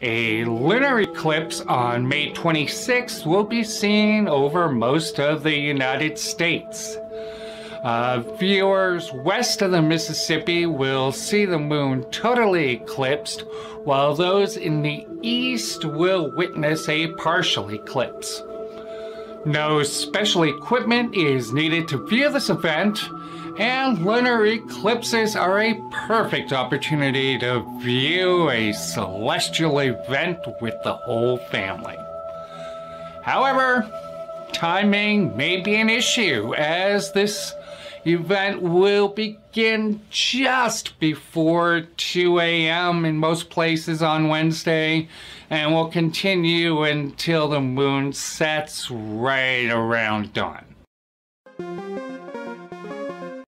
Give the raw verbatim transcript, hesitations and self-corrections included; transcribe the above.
A lunar eclipse on May twenty-sixth will be seen over most of the United States. Uh, viewers west of the Mississippi will see the moon totally eclipsed, while those in the east will witness a partial eclipse. No special equipment is needed to view this event, and lunar eclipses are a perfect opportunity to view a celestial event with the whole family. However, timing may be an issue, as this event will begin just before two A M in most places on Wednesday and will continue until the moon sets right around dawn.